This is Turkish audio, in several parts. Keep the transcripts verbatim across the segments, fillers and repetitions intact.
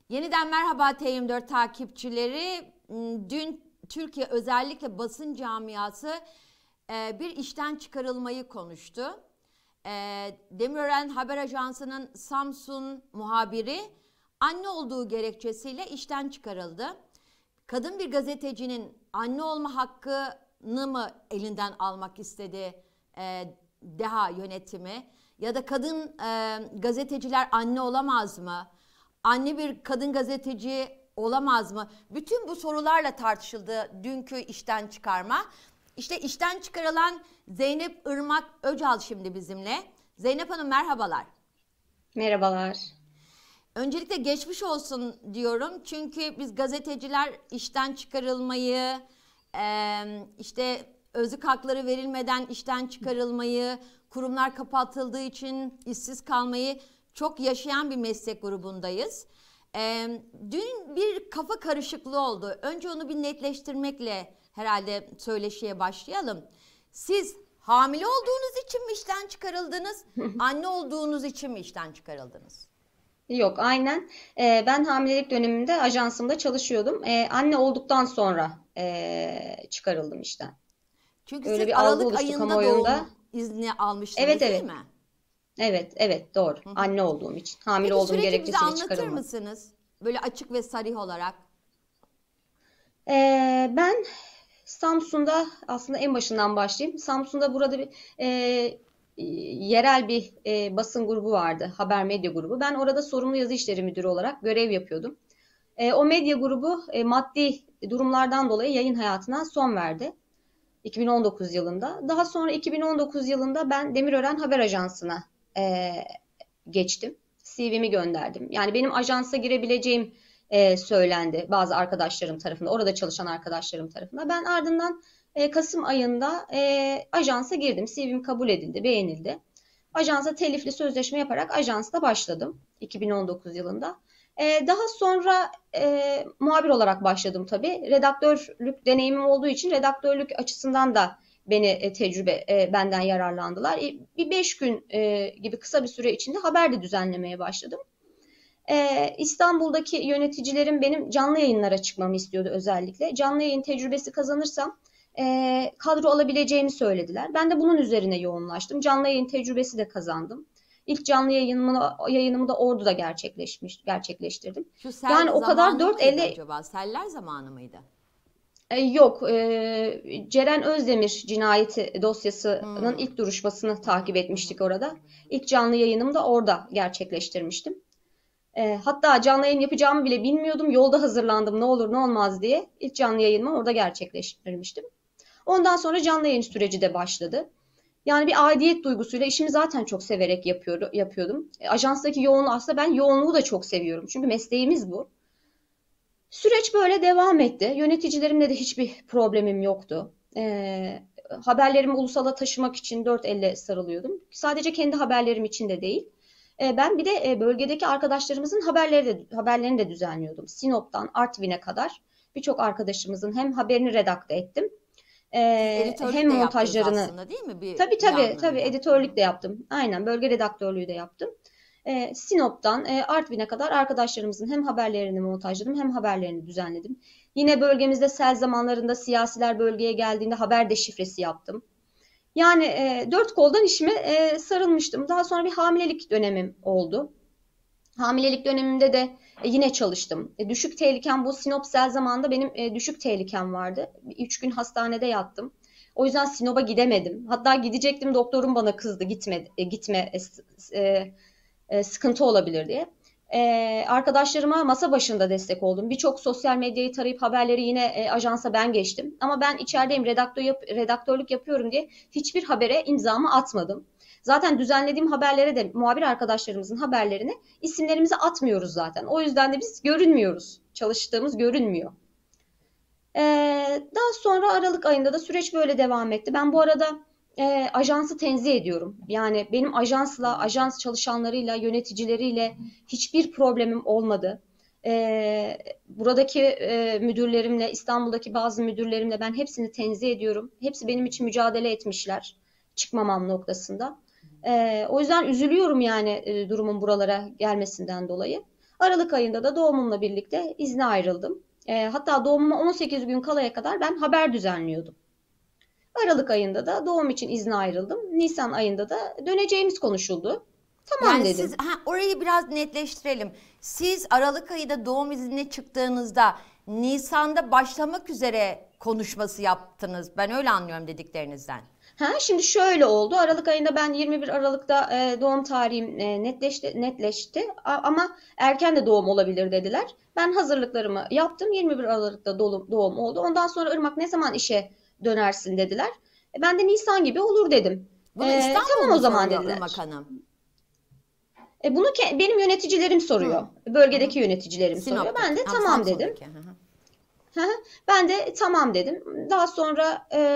Yeniden merhaba T yirmi dört takipçileri. Dün Türkiye özellikle basın camiası bir işten çıkarılmayı konuştu. Demirören Haber Ajansı'nın Samsun muhabiri anne olduğu gerekçesiyle işten çıkarıldı. Kadın bir gazetecinin anne olma hakkını mı elinden almak istedi DEHA yönetimi? Ya da kadın gazeteciler anne olamaz mı? Anne bir kadın gazeteci olamaz mı? Bütün bu sorularla tartışıldı dünkü işten çıkarma. İşte işten çıkarılan Zeynep Irmak Öcal şimdi bizimle. Zeynep Hanım merhabalar. Merhabalar. Öncelikle geçmiş olsun diyorum. Çünkü biz gazeteciler işten çıkarılmayı, işte özlük hakları verilmeden işten çıkarılmayı, kurumlar kapatıldığı için işsiz kalmayı çok yaşayan bir meslek grubundayız. Ee, dün bir kafa karışıklığı oldu. Önce onu bir netleştirmekle herhalde söyleşiye başlayalım. Siz hamile olduğunuz için mi işten çıkarıldınız? Anne olduğunuz için mi işten çıkarıldınız? Yok, aynen. Ee, ben hamilelik döneminde ajansımda çalışıyordum. Ee, anne olduktan sonra ee, çıkarıldım işten. Çünkü Öyle siz bir algı Aralık oluştu ayında doğum kamuoyunda. izni almıştınız Evet, değil evet. mi? Evet, evet, doğru. Anne olduğum için. Hamile Peki olduğum süreci bize gerekçesiyle anlatır çıkarılmadım. mısınız? Böyle açık ve sarih olarak. Ee, ben Samsun'da aslında en başından başlayayım. Samsun'da burada bir e, yerel bir e, basın grubu vardı. Haber medya grubu. Ben orada sorumlu yazı işleri müdürü olarak görev yapıyordum. E, o medya grubu e, maddi durumlardan dolayı yayın hayatına son verdi. iki bin on dokuz yılında. Daha sonra iki bin on dokuz yılında ben Demirören Haber Ajansı'na e, geçtim. C V'mi gönderdim. Yani benim ajansa girebileceğim e, söylendi bazı arkadaşlarım tarafından, orada çalışan arkadaşlarım tarafından. Ben ardından e, Kasım ayında e, ajansa girdim. C V'm kabul edildi, beğenildi. Ajansa telifli sözleşme yaparak ajansta başladım iki bin on dokuz yılında. E, daha sonra e, muhabir olarak başladım tabii. Redaktörlük deneyimim olduğu için redaktörlük açısından da beni e, tecrübe e, benden yararlandılar. E, bir beş gün e, gibi kısa bir süre içinde haber de düzenlemeye başladım. E, İstanbul'daki yöneticilerim benim canlı yayınlara çıkmamı istiyordu özellikle. Canlı yayın tecrübesi kazanırsam e, kadro alabileceğimi söylediler. Ben de bunun üzerine yoğunlaştım. Canlı yayın tecrübesi de kazandım. İlk canlı yayınımı, yayınımı da Ordu'da gerçekleşmiş, gerçekleştirdim. Şu sel Yani o kadar zamanı dört mıydı elle acaba? Seller zamanı mıydı? e, yok. E, Ceren Özdemir cinayeti dosyasının Hmm. ilk duruşmasını takip Hı hı. etmiştik orada. İlk canlı yayınımı da orada gerçekleştirmiştim. E, hatta canlı yayın yapacağımı bile bilmiyordum. Yolda hazırlandım ne olur ne olmaz diye. İlk canlı yayınımı orada gerçekleştirmiştim. Ondan sonra canlı yayın süreci de başladı. Yani bir aidiyet duygusuyla işimi zaten çok severek yapıyorum, yapıyordum. E, ajanstaki yoğunluğu aslında ben yoğunluğu da çok seviyorum. Çünkü mesleğimiz bu. Süreç böyle devam etti. Yöneticilerimle de hiçbir problemim yoktu. E, haberlerimi ulusala taşımak için dört elle sarılıyordum. Sadece kendi haberlerim için de değil. E, ben bir de e, bölgedeki arkadaşlarımızın haberleri de, haberlerini de düzenliyordum. Sinop'tan Artvin'e kadar birçok arkadaşımızın hem haberini redakte ettim. Siz e, hem editörlük de yaptınız montajlarını. aslında değil mi bir Tabii tabii tabii yandan da? Hı editörlük hı. de yaptım. Aynen bölge redaktörlüğü de yaptım. Ee, Sinop'tan e, Artvin'e kadar arkadaşlarımızın hem haberlerini montajladım hem haberlerini düzenledim. Yine bölgemizde sel zamanlarında siyasiler bölgeye geldiğinde haber deşifresi yaptım. Yani e, dört koldan işime e, sarılmıştım. Daha sonra bir hamilelik dönemim oldu. Hamilelik dönemimde de e, yine çalıştım. E, düşük tehlikem bu Sinop sel zamanında benim e, düşük tehlikem vardı. Üç gün hastanede yattım. O yüzden Sinop'a gidemedim. Hatta gidecektim doktorum bana kızdı gitme e, gitme e, e, sıkıntı olabilir diye. E, arkadaşlarıma masa başında destek oldum. Birçok sosyal medyayı tarayıp haberleri yine e, ajansa ben geçtim. Ama ben içerideyim redaktör yap, redaktörlük yapıyorum diye hiçbir habere imzamı atmadım. Zaten düzenlediğim haberlere de muhabir arkadaşlarımızın haberlerine isimlerimizi atmıyoruz zaten. O yüzden de biz görünmüyoruz. Çalıştığımız görünmüyor. Ee, daha sonra Aralık ayında da süreç böyle devam etti. Ben bu arada e, ajansı tenzih ediyorum. Yani benim ajansla, ajans çalışanlarıyla, yöneticileriyle hiçbir problemim olmadı. Ee, buradaki e, müdürlerimle, İstanbul'daki bazı müdürlerimle ben hepsini tenzih ediyorum. Hepsi benim için mücadele etmişler çıkmamam noktasında. Ee, o yüzden üzülüyorum yani e, durumun buralara gelmesinden dolayı. Aralık ayında da doğumumla birlikte izne ayrıldım. E, hatta doğumuma on sekiz gün kalaya kadar ben haber düzenliyordum. Aralık ayında da doğum için izne ayrıldım. Nisan ayında da döneceğimiz konuşuldu. Tamam Yani siz dedim. ha, orayı biraz netleştirelim. Siz Aralık ayında doğum iznine çıktığınızda Nisan'da başlamak üzere konuşması yaptınız. Ben öyle anlıyorum dediklerinizden. Ha, şimdi şöyle oldu. Aralık ayında ben yirmi bir Aralık'ta e, doğum tarihim e, netleşti, netleşti. A- ama erken de doğum olabilir dediler. Ben hazırlıklarımı yaptım. yirmi bir Aralık'ta doğum, doğum oldu. Ondan sonra Irmak ne zaman işe dönersin dediler. E, ben de Nisan gibi olur dedim. Bunu E, İstanbul tamam o mu zaman soruyor dediler. Irmak Hanım? E, bunu ke- benim yöneticilerim soruyor. Hı. Bölgedeki yöneticilerim soruyor. Ben Sinop'taki, de ha, tamam dedim. Samsun'daki. Hı hı. Hı hı. Ben de tamam dedim. Daha sonra e,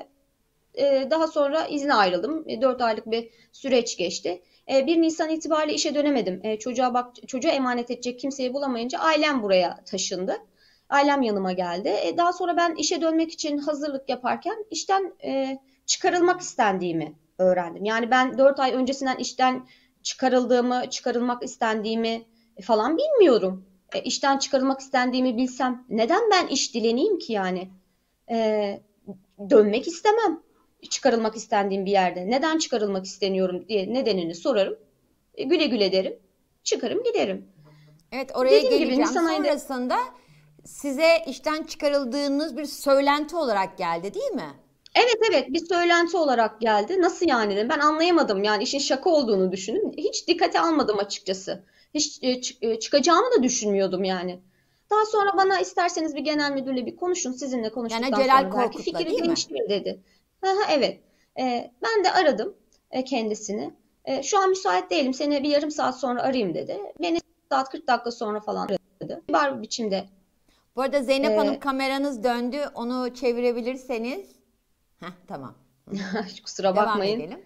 e, daha sonra izne ayrıldım. E, dört aylık bir süreç geçti. E, bir Nisan itibariyle işe dönemedim. E, çocuğa bak, çocuğa emanet edecek kimseyi bulamayınca ailem buraya taşındı. Ailem yanıma geldi. E, daha sonra ben işe dönmek için hazırlık yaparken işten e, çıkarılmak istendiğimi öğrendim. Yani ben dört ay öncesinden işten çıkarıldığımı, çıkarılmak istendiğimi falan bilmiyorum. E, işten çıkarılmak istendiğimi bilsem neden ben iş dileneyim ki yani? E, Dönmek istemem. Çıkarılmak istendiğim bir yerde. Neden çıkarılmak isteniyorum diye nedenini sorarım. E, güle güle derim. Çıkarım giderim. Evet, oraya Dediğim gibi geleceğim. Nisan ayında Sonrasında size işten çıkarıldığınız bir söylenti olarak geldi, değil mi? evet evet bir söylenti olarak geldi. Nasıl yani dedim. Ben anlayamadım. Yani işin şaka olduğunu düşündüm. Hiç dikkate almadım açıkçası. Hiç e, çı- e, çıkacağımı da düşünmüyordum yani. Daha sonra bana isterseniz bir genel müdürle bir konuşun. Sizinle Yani konuştuktan Celal sonra belki Korkut'la, fikri değil mi? değiştirir dedi. Hı hı, evet. E, ben de aradım e, kendisini. E, şu an müsait değilim. Seni bir yarım saat sonra arayayım dedi. Beni saat kırk dakika sonra falan aradı. Kibar bir biçimde. Bu arada Zeynep Hanım, E, kameranız döndü. Onu çevirebilirseniz. Heh, tamam. Hı hı. kusura Devam bakmayın. edelim.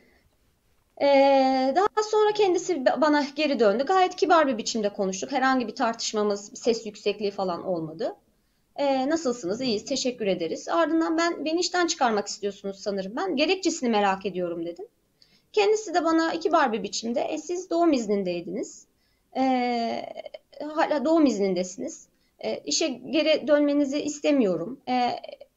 Ee, daha sonra kendisi bana geri döndü. Gayet kibar bir biçimde konuştuk. Herhangi bir tartışmamız, ses yüksekliği falan olmadı. Ee, nasılsınız? İyiyiz, teşekkür ederiz. Ardından ben beni işten çıkarmak istiyorsunuz sanırım ben. Gerekçesini merak ediyorum dedim. Kendisi de bana kibar bir biçimde, e, siz doğum iznindeydiniz. Ee, hala doğum iznindesiniz. E, işe geri dönmenizi istemiyorum. E,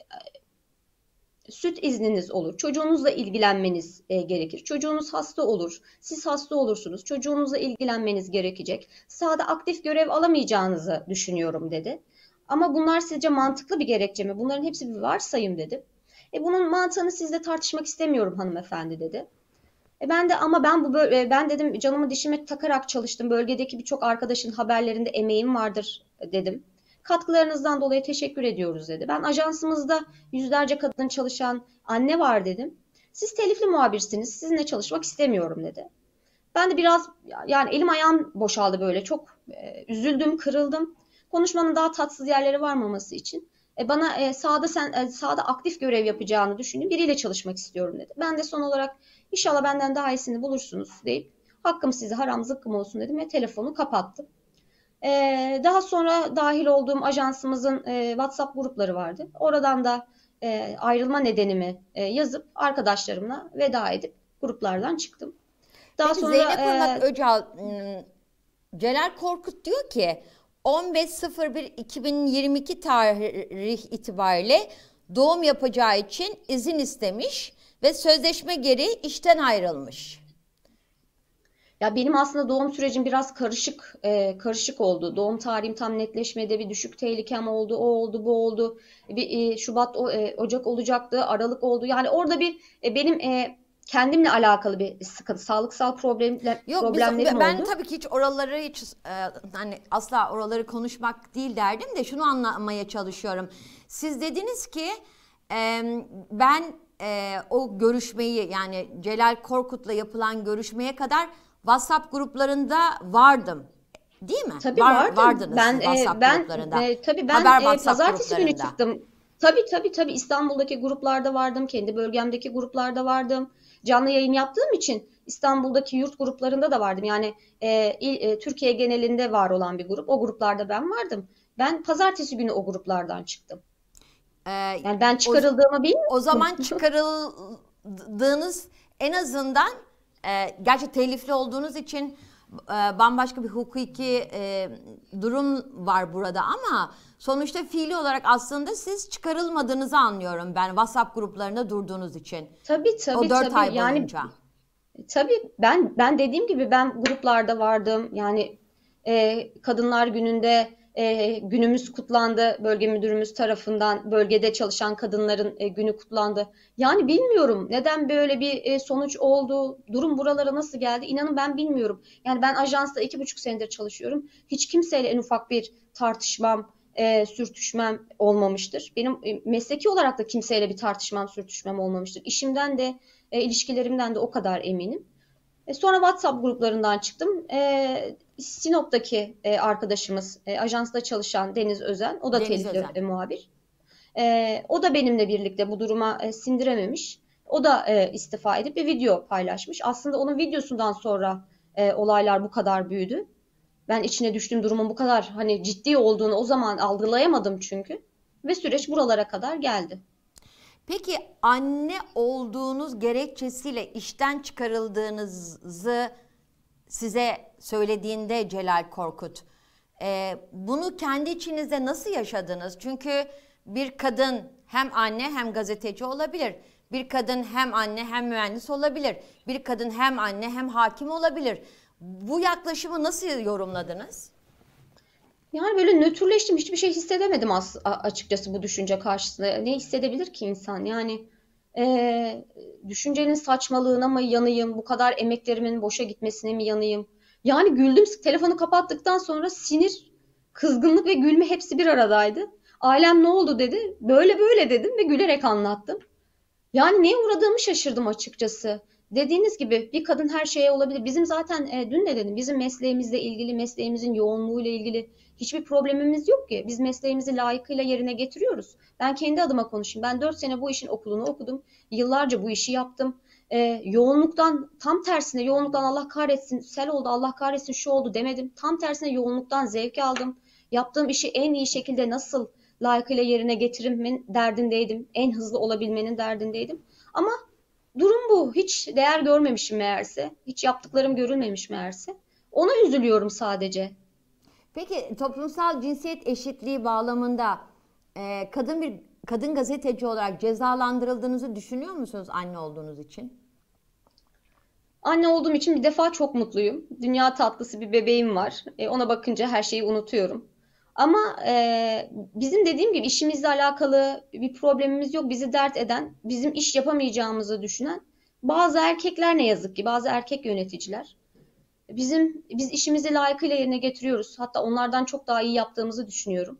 süt izniniz olur. Çocuğunuzla ilgilenmeniz e, gerekir. Çocuğunuz hasta olur. Siz hasta olursunuz. Çocuğunuzla ilgilenmeniz gerekecek. Sahada aktif görev alamayacağınızı düşünüyorum dedi. Ama bunlar sizce mantıklı bir gerekçe mi? Bunların hepsi bir varsayım dedi. E, bunun mantığını sizle tartışmak istemiyorum hanımefendi dedi. E, ben de ama ben bu böyle, ben dedim canımı dişime takarak çalıştım. Bölgedeki birçok arkadaşın haberlerinde emeğim vardır dedim. Katkılarınızdan dolayı teşekkür ediyoruz dedi. Ben ajansımızda yüzlerce kadın çalışan anne var dedim. Siz telifli muhabirsiniz. Sizinle çalışmak istemiyorum dedi. Ben de biraz yani elim ayağım boşaldı böyle. Çok e, üzüldüm, kırıldım. Konuşmanın daha tatsız yerleri varmaması için. E, bana e, sahada sen e, sahada aktif görev yapacağını düşündüğüm biriyle çalışmak istiyorum dedi. Ben de son olarak inşallah benden daha iyisini bulursunuz deyip hakkım size haram zıkkım olsun dedim ve telefonu kapattım. Ee, daha sonra dahil olduğum ajansımızın e, WhatsApp grupları vardı. Oradan da e, ayrılma nedenimi e, yazıp arkadaşlarımla veda edip gruplardan çıktım. Daha Peki sonra Zeynep Irmak e, Öcal, ım, Celal Korkut diyor ki on beş sıfır bir iki bin yirmi iki tarih itibariyle doğum yapacağı için izin istemiş ve sözleşme gereği işten ayrılmış. ya benim aslında doğum sürecim biraz karışık e, karışık oldu. Doğum tarihim tam netleşmedi. Bir düşük tehlikem oldu. O oldu, bu oldu. Bir e, Şubat, o, e, Ocak olacaktı. Aralık oldu. Yani orada bir e, benim e, kendimle alakalı bir sıkıntı, sağlıksal problemle, Yok, biz problemlerim ben oldu. tabii ki hiç oraları hiç e, hani asla oraları konuşmak değil derdim de şunu anlamaya çalışıyorum. Siz dediniz ki e, ben e, o görüşmeyi, yani Celal Korkut'la yapılan görüşmeye kadar WhatsApp gruplarında vardım. Değil mi? Tabii Var, vardım. vardınız siz Ben e, WhatsApp ben gruplarında. e, tabii ben Haber e, WhatsApp pazartesi günü gruplarında. çıktım. Tabii tabii tabii İstanbul'daki gruplarda vardım. Kendi bölgemdeki gruplarda vardım. Canlı yayın yaptığım için İstanbul'daki yurt gruplarında da vardım. Yani e, il- e, Türkiye genelinde var olan bir grup. O gruplarda ben vardım. Ben pazartesi günü o gruplardan çıktım. E, Yani ben o, çıkarıldığımı bilmiyorum. O zaman çıkarıldığınız en azından, e, gerçi telifli olduğunuz için e, bambaşka bir hukuki e, durum var burada ama sonuçta fiili olarak aslında siz çıkarılmadığınızı anlıyorum ben WhatsApp gruplarında durduğunuz için. Tabii tabii O dört tabii. ay Yani boyunca. tabii ben ben dediğim gibi ben gruplarda vardım. Yani e, Kadınlar Günü'nde e, günümüz kutlandı. Bölge müdürümüz tarafından bölgede çalışan kadınların e, günü kutlandı. Yani bilmiyorum neden böyle bir e, sonuç oldu. Durum buralara nasıl geldi? İnanın ben bilmiyorum. Yani ben ajansta iki buçuk senedir çalışıyorum. Hiç kimseyle en ufak bir tartışmam, e, sürtüşmem olmamıştır. Benim e, mesleki olarak da kimseyle bir tartışmam, sürtüşmem olmamıştır. İşimden de e, ilişkilerimden de o kadar eminim. E, sonra WhatsApp gruplarından çıktım. E, Sinop'taki e, arkadaşımız, e, ajansta çalışan Deniz Özen, o da Deniz telifli Özen. e, muhabir. E, o da benimle birlikte bu duruma e, sindirememiş. O da e, istifa edip bir video paylaşmış. Aslında onun videosundan sonra e, olaylar bu kadar büyüdü. Ben içine düştüğüm durumun bu kadar hani ciddi olduğunu o zaman algılayamadım çünkü. Ve süreç buralara kadar geldi. Peki anne olduğunuz gerekçesiyle işten çıkarıldığınızı size söylediğinde Celal Korkut, e, bunu kendi içinizde nasıl yaşadınız? Çünkü bir kadın hem anne hem gazeteci olabilir. Bir kadın hem anne hem mühendis olabilir. Bir kadın hem anne hem hakim olabilir. Bu yaklaşımı nasıl yorumladınız? Yani böyle nötrleştim. Hiçbir şey hissedemedim as açıkçası bu düşünce karşısında. Ne hissedebilir ki insan? Yani eee, düşüncenin saçmalığına mı yanayım? Bu kadar emeklerimin boşa gitmesine mi yanayım? Yani güldüm. Telefonu kapattıktan sonra sinir, kızgınlık ve gülme hepsi bir aradaydı. Ailem ne oldu dedi. Böyle böyle dedim ve gülerek anlattım. Yani neye uğradığımı şaşırdım açıkçası. Dediğiniz gibi bir kadın her şeye olabilir. Bizim zaten e, dün de dedim bizim mesleğimizle ilgili, mesleğimizin yoğunluğuyla ilgili hiçbir problemimiz yok ki. Biz mesleğimizi layıkıyla yerine getiriyoruz. Ben kendi adıma konuşayım. Ben dört sene bu işin okulunu okudum. Yıllarca bu işi yaptım. E, yoğunluktan tam tersine yoğunluktan Allah kahretsin, sel oldu, Allah kahretsin, şu oldu demedim. Tam tersine yoğunluktan zevk aldım. Yaptığım işi en iyi şekilde nasıl layıkıyla yerine getirimin derdindeydim. En hızlı olabilmenin derdindeydim. Ama durum bu. Hiç değer görmemişim meğerse. Hiç yaptıklarım görülmemiş meğerse. Ona üzülüyorum sadece. Peki toplumsal cinsiyet eşitliği bağlamında e, kadın bir kadın gazeteci olarak cezalandırıldığınızı düşünüyor musunuz anne olduğunuz için? Anne olduğum için bir defa çok mutluyum. Dünya tatlısı bir bebeğim var. E, ona bakınca her şeyi unutuyorum. Ama e, bizim dediğim gibi işimizle alakalı bir problemimiz yok. Bizi dert eden, bizim iş yapamayacağımızı düşünen bazı erkekler ne yazık ki, bazı erkek yöneticiler. Bizim biz işimizi layıkıyla yerine getiriyoruz. Hatta onlardan çok daha iyi yaptığımızı düşünüyorum.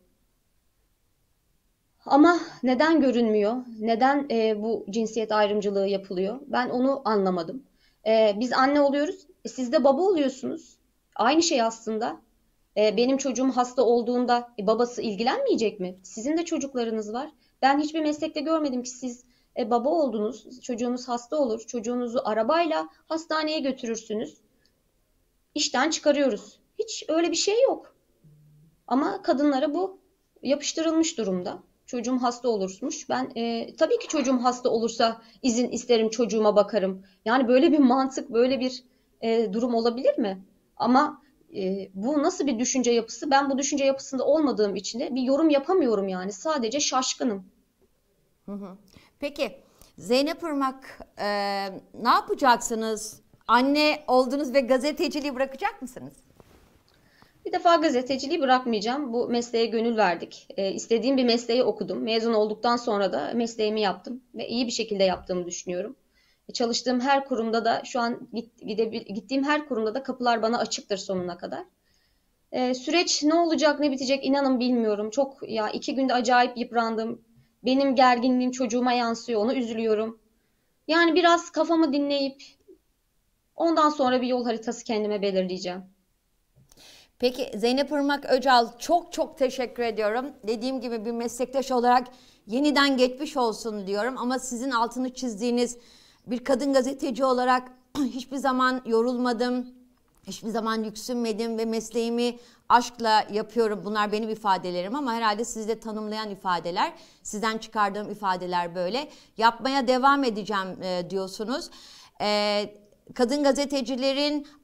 Ama neden görünmüyor? Neden e, bu cinsiyet ayrımcılığı yapılıyor? Ben onu anlamadım. E, biz anne oluyoruz, e, siz de baba oluyorsunuz. Aynı şey aslında. E, benim çocuğum hasta olduğunda e, babası ilgilenmeyecek mi? Sizin de çocuklarınız var. Ben hiçbir meslekte görmedim ki siz e, baba oldunuz, çocuğunuz hasta olur, çocuğunuzu arabayla hastaneye götürürsünüz, işten çıkarıyoruz. Hiç öyle bir şey yok. Ama kadınlara bu yapıştırılmış durumda. Çocuğum hasta olurmuş. Ben e, tabii ki çocuğum hasta olursa izin isterim, çocuğuma bakarım. Yani böyle bir mantık, böyle bir e, durum olabilir mi? Ama e, bu nasıl bir düşünce yapısı? Ben bu düşünce yapısında olmadığım için de bir yorum yapamıyorum yani. Sadece şaşkınım. Hı hı. Peki Zeynep Irmak, e, ne yapacaksınız? Anne oldunuz ve gazeteciliği bırakacak mısınız? Bir defa gazeteciliği bırakmayacağım. Bu mesleğe gönül verdik. E, istediğim bir mesleği okudum. Mezun olduktan sonra da mesleğimi yaptım ve iyi bir şekilde yaptığımı düşünüyorum. E, çalıştığım her kurumda da şu an git, gidebil, gittiğim her kurumda da kapılar bana açıktır sonuna kadar. E, süreç ne olacak, ne bitecek inanın bilmiyorum. Çok ya iki günde acayip yıprandım. Benim gerginliğim çocuğuma yansıyor, onu üzülüyorum. Yani biraz kafamı dinleyip ondan sonra bir yol haritası kendime belirleyeceğim. Peki Zeynep Irmak Öcal, çok çok teşekkür ediyorum. Dediğim gibi bir meslektaş olarak yeniden geçmiş olsun diyorum. Ama sizin altını çizdiğiniz bir kadın gazeteci olarak hiçbir zaman yorulmadım. Hiçbir zaman yüksünmedim ve mesleğimi aşkla yapıyorum. Bunlar benim ifadelerim ama herhalde sizi de tanımlayan ifadeler. Sizden çıkardığım ifadeler böyle. Yapmaya devam edeceğim e, diyorsunuz. E, kadın gazetecilerin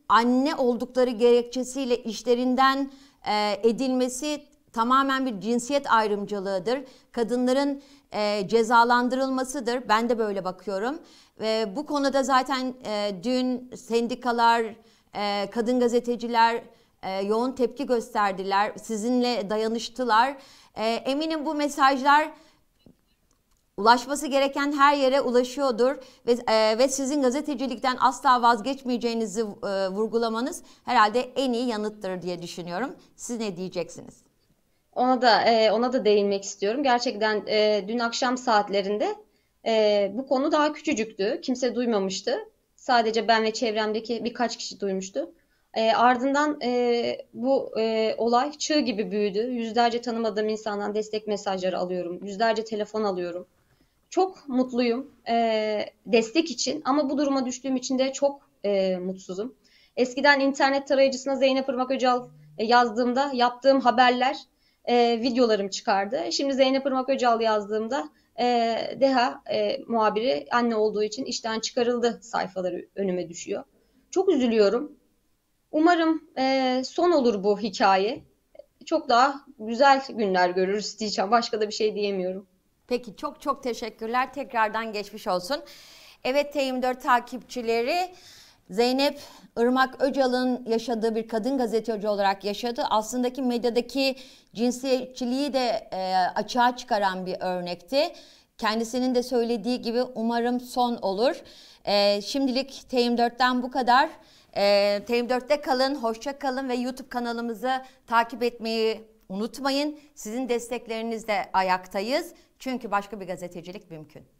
anne oldukları gerekçesiyle işlerinden e, edilmesi tamamen bir cinsiyet ayrımcılığıdır. Kadınların e, cezalandırılmasıdır. Ben de böyle bakıyorum. Ve bu konuda zaten e, dün sendikalar, e, kadın gazeteciler e, yoğun tepki gösterdiler. Sizinle dayanıştılar. E, eminim bu mesajlar ulaşması gereken her yere ulaşıyordur ve e, ve sizin gazetecilikten asla vazgeçmeyeceğinizi e, vurgulamanız herhalde en iyi yanıttır diye düşünüyorum. Siz ne diyeceksiniz? Ona da e, ona da değinmek istiyorum. Gerçekten e, dün akşam saatlerinde e, bu konu daha küçücüktü. Kimse duymamıştı. Sadece ben ve çevremdeki birkaç kişi duymuştu. E, ardından e, bu e, olay çığ gibi büyüdü. Yüzlerce tanımadığım insandan destek mesajları alıyorum. Yüzlerce telefon alıyorum. Çok mutluyum e, destek için ama bu duruma düştüğüm için de çok e, mutsuzum. Eskiden internet tarayıcısına Zeynep Irmak Öcal e, yazdığımda yaptığım haberler, e, videolarım çıkardı. Şimdi Zeynep Irmak Öcal yazdığımda e, Deha e, muhabiri anne olduğu için işten çıkarıldı sayfaları önüme düşüyor. Çok üzülüyorum. Umarım e, son olur bu hikaye. Çok daha güzel günler görürüz diyeceğim. Başka da bir şey diyemiyorum. Peki çok çok teşekkürler. Tekrardan geçmiş olsun. Evet T yirmi dört takipçileri, Zeynep Irmak Öcal'ın yaşadığı bir kadın gazeteci olarak yaşadı. Aslındaki medyadaki cinsiyetçiliği de e, açığa çıkaran bir örnekti. Kendisinin de söylediği gibi umarım son olur. E, şimdilik T yirmi dörtten bu kadar. E, T yirmi dörtte kalın, hoşça kalın ve YouTube kanalımızı takip etmeyi unutmayın. Sizin desteklerinizle ayaktayız. Çünkü başka bir gazetecilik mümkün.